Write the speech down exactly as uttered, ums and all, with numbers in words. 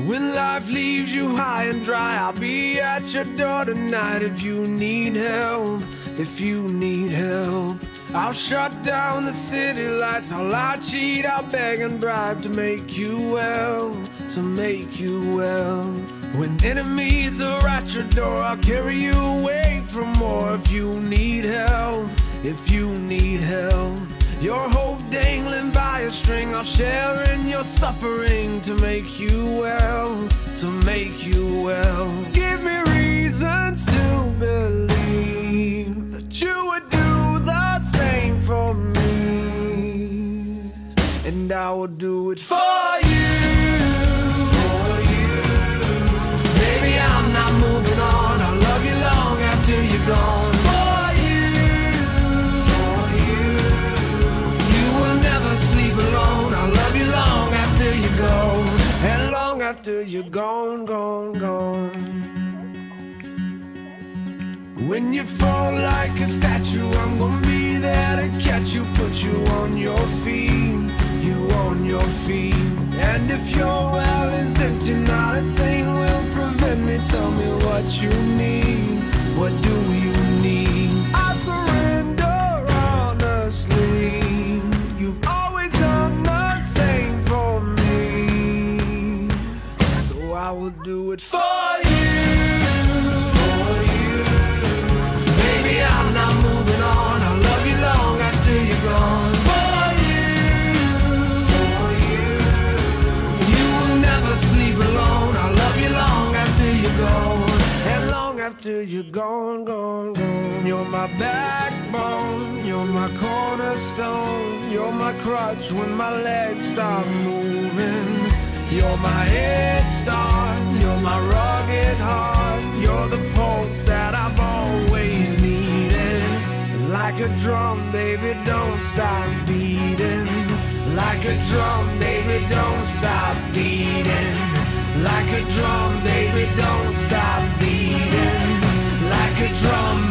When life leaves you high and dry, I'll be at your door tonight if you need help, if you need help. I'll shut down the city lights, I'll lie, cheat, I'll beg and bribe to make you well, to make you well. When enemies are at your door, I'll carry you away from more if you need help, if you need help. Your hope dangling by a string, I'll share in your suffering to make you well, to make you well. Give me reasons to believe that you would do the same for me, and I will do it for you, for you. Baby, I'm not moving on, I'll love you long after you're gone. After you're gone, gone, gone. When you fall like a statue, I'm gonna be there to catch you, put you on your feet, you on your feet. And if your well is empty, not a thing will prevent me. Tell me what you need, what do you need? I surrender honestly. You've always done the same for me, I will do it for you, for you. Baby, I'm not moving on, I'll love you long after you're gone. For you, for you. You will never sleep alone, I'll love you long after you're gone, and long after you're gone, gone, gone. You're my backbone, you're my cornerstone, you're my crutch when my legs stop moving. You're my head start, you're my rugged heart, you're the pulse that I've always needed. Like a drum, baby, don't stop beating. Like a drum, baby, don't stop beating. Like a drum, baby, don't stop beating. Like a drum,